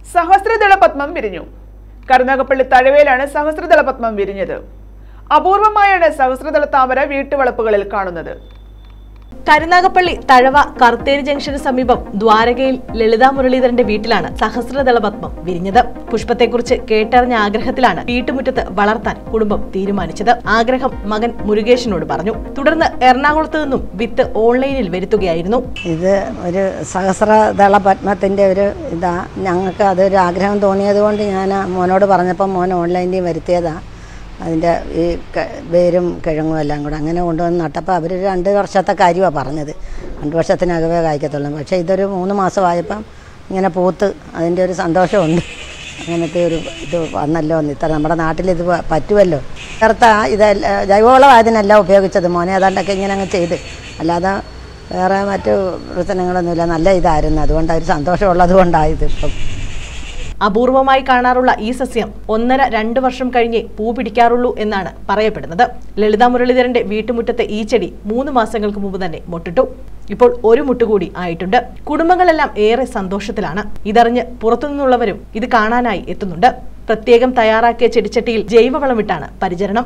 സഹസ്രദളപത്മം വിരിഞ്ഞു. കരുനാഗപ്പള്ളി തഴവയിലാണ് സഹസ്രദളപത്മം വിരിഞ്ഞത്. അപൂർവമായാണ് സഹസ്രദള താമര വീട്ടുവളപ്പുകളിൽ കാണുന്നത്. കരുനാഗപ്പള്ളി തഴവ കർത്തേരി ജംഗ്ഷന് സമീപം ദ്വാരകയിൽ ലളിതാ മുരളീധരന്റെ വീട്ടിലാണ് സഹസ്രദളപത്മം വിരിഞ്ഞത്. പുഷ്പത്തെക്കുറിച്ച് കേട്ടറിഞ്ഞ ആഗ്രഹത്തിലാണ് വീട്ടുമുറ്റത്ത് വളർത്താൻ കുടുംബം തീരുമാനിച്ചത്. ആഗ്രഹം മകൻ മുരുകേഷിനോട് പറഞ്ഞു. തുടർന്ന് എറണാകുളത്ത് നിന്നും വിത്ത് ഓൺലൈനിൽ വരുത്തുകയായിരുന്നു. ഇത് ഒരു സഹസ്രദളപത്മത്തിന്റെ ഒരു ഇതാ. ഞങ്ങൾക്ക് അതൊരു ആഗ്രഹം തോന്നിയത് കൊണ്ട് ഞാൻ മോനോട് പറഞ്ഞപ്പോൾ മോൻ ഓൺലൈനിൽ വരുത്തിയതാ. അതിൻ്റെ ഈ വേരും കിഴങ്ങും എല്ലാം കൂടെ അങ്ങനെ കൊണ്ടുവന്ന് നട്ടപ്പോൾ അവർ 2 വർഷത്തെ കാര്യമാണ് പറഞ്ഞത്. 2 വർഷത്തിനകവേ കായ്ക്കത്തുള്ളൂ. പക്ഷേ ഇതൊരു 3 മാസമായപ്പം ഇങ്ങനെ പൂത്ത് അതിൻ്റെ ഒരു സന്തോഷമുണ്ട്. അങ്ങനത്തെ ഒരു ഇത് വന്നല്ലോ എന്ന്. ഇത്ര നമ്മുടെ നാട്ടിലിത് പറ്റുമല്ലോ. ചേർത്ത ഇതെല്ലാം ജൈവവളമായതിനെല്ലാം ഉപയോഗിച്ചത്. മോനെ ഏതാണ്ടൊക്കെ ഇങ്ങനെ അങ്ങ് ചെയ്ത്, അല്ലാതെ വേറെ മറ്റു പ്രശ്നങ്ങളൊന്നുമില്ല. നല്ല ഇതായിരുന്നു. അതുകൊണ്ട് ഒരു സന്തോഷമുള്ളത് കൊണ്ടായത്. ഇപ്പം അപൂർവമായി കാണാറുള്ള ഈ സസ്യം 1.5-2 വർഷം കഴിഞ്ഞേ പൂ പിടിക്കാറുള്ളൂ എന്നാണ് പറയപ്പെടുന്നത്. ലളിതാ മുരളീധരന്റെ വീട്ടുമുറ്റത്തെ ഈ ചെടി 3 മാസങ്ങൾക്ക് മുമ്പ് തന്നെ മൊട്ടിട്ടു. ഇപ്പോൾ ഒരു മുട്ടുകൂടി ആയിട്ടുണ്ട്. കുടുംബങ്ങളെല്ലാം ഏറെ സന്തോഷത്തിലാണ്. ഇതറിഞ്ഞ് പുറത്തുനിന്നുള്ളവരും ഇത് കാണാനായി എത്തുന്നുണ്ട്. പ്രത്യേകം തയ്യാറാക്കിയ ചെടിച്ചട്ടിയിൽ ജൈവവളമിട്ടാണ് പരിചരണം.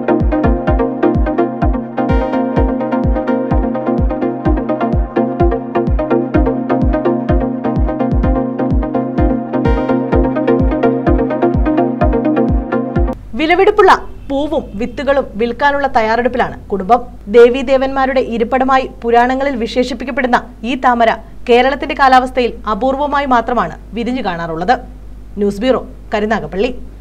വിലപിടിപ്പുള്ള പൂവും വിത്തുകളും വിൽക്കാനുള്ള തയ്യാറെടുപ്പിലാണ് കുടുംബം. ദേവീദേവന്മാരുടെ ഇരിപ്പിടമായി പുരാണങ്ങളിൽ വിശേഷിപ്പിക്കപ്പെടുന്ന ഈ താമര കേരളത്തിന്റെ കാലാവസ്ഥയിൽ അപൂർവമായി മാത്രമാണ് വിരിഞ്ഞു കാണാറുള്ളത്. News bureau, Karunagappally.